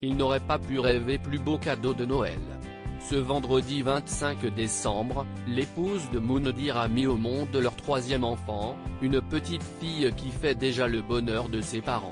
il n'aurait pas pu rêver plus beau cadeau de Noël. Ce vendredi 25 décembre, l'épouse de Moundir a mis au monde leur troisième enfant, une petite fille qui fait déjà le bonheur de ses parents.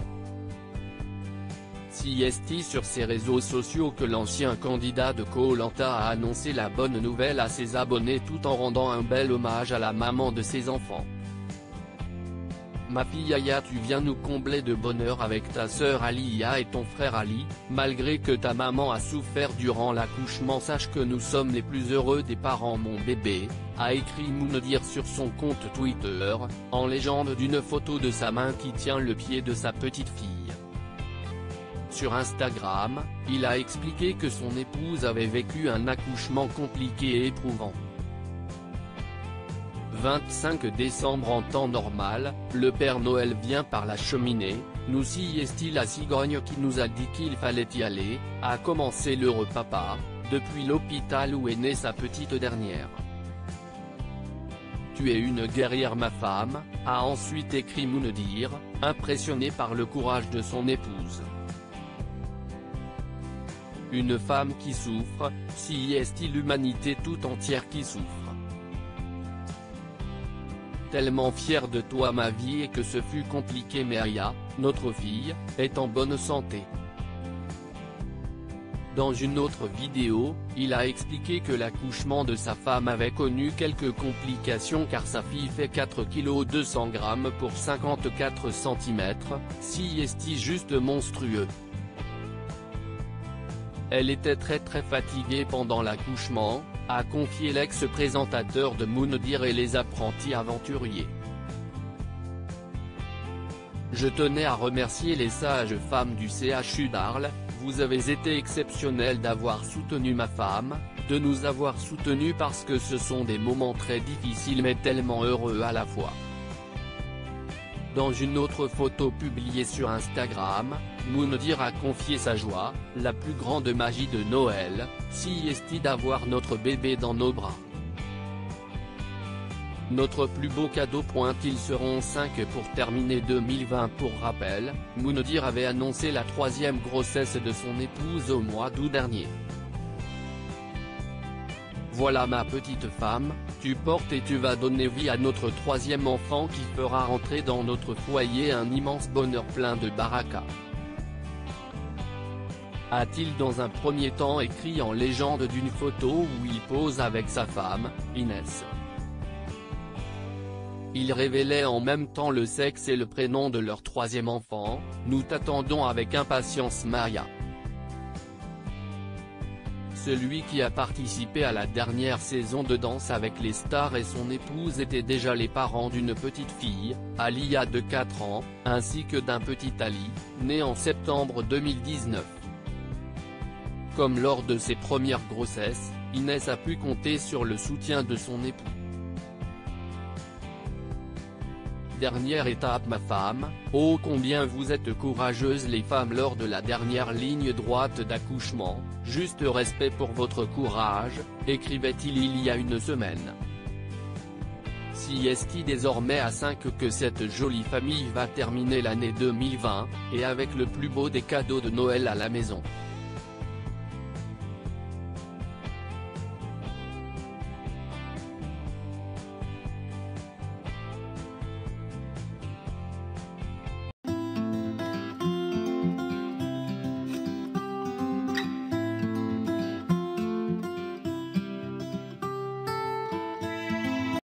CST sur ses réseaux sociaux que l'ancien candidat de Koh-Lanta a annoncé la bonne nouvelle à ses abonnés tout en rendant un bel hommage à la maman de ses enfants. Ma fille Aya, tu viens nous combler de bonheur avec ta sœur Aliya et ton frère Ali, malgré que ta maman a souffert durant l'accouchement, sache que nous sommes les plus heureux des parents mon bébé, a écrit Moundir sur son compte Twitter, en légende d'une photo de sa main qui tient le pied de sa petite fille. Sur Instagram, il a expliqué que son épouse avait vécu un accouchement compliqué et éprouvant. 25 décembre en temps normal, le Père Noël vient par la cheminée, nous y est-il la cigogne qui nous a dit qu'il fallait y aller, a commencé l'heureux papa, depuis l'hôpital où est née sa petite dernière. Tu es une guerrière ma femme, a ensuite écrit Moundir, impressionné par le courage de son épouse. Une femme qui souffre, si est-il l'humanité tout entière qui souffre. Tellement fier de toi ma vie et que ce fut compliqué mais Aya, notre fille, est en bonne santé. Dans une autre vidéo, il a expliqué que l'accouchement de sa femme avait connu quelques complications car sa fille fait 4 kg 200 g pour 54 cm, si est juste monstrueux. Elle était très fatiguée pendant l'accouchement, a confié l'ex-présentateur de Moundir et les apprentis aventuriers. Je tenais à remercier les sages femmes du CHU d'Arles, vous avez été exceptionnelles d'avoir soutenu ma femme, de nous avoir soutenus parce que ce sont des moments très difficiles mais tellement heureux à la fois. Dans une autre photo publiée sur Instagram, Moundir a confié sa joie, la plus grande magie de Noël, si est d'avoir notre bébé dans nos bras. Notre plus beau cadeau. Ils seront 5 pour terminer 2020. Pour rappel, Moundir avait annoncé la troisième grossesse de son épouse au mois d'août dernier. Voilà ma petite femme, tu portes et tu vas donner vie à notre troisième enfant qui fera rentrer dans notre foyer un immense bonheur plein de baraka. A-t-il dans un premier temps écrit en légende d'une photo où il pose avec sa femme, Inès. Il révélait en même temps le sexe et le prénom de leur troisième enfant, nous t'attendons avec impatience Maria. Celui qui a participé à la dernière saison de Danse avec les stars et son épouse étaient déjà les parents d'une petite fille, Aliya de 4 ans, ainsi que d'un petit Ali, né en septembre 2019. Comme lors de ses premières grossesses, Inès a pu compter sur le soutien de son époux. Dernière étape ma femme, oh combien vous êtes courageuses les femmes lors de la dernière ligne droite d'accouchement, juste respect pour votre courage, écrivait-il il y a une semaine. Si est désormais à 5 que cette jolie famille va terminer l'année 2020, et avec le plus beau des cadeaux de Noël à la maison.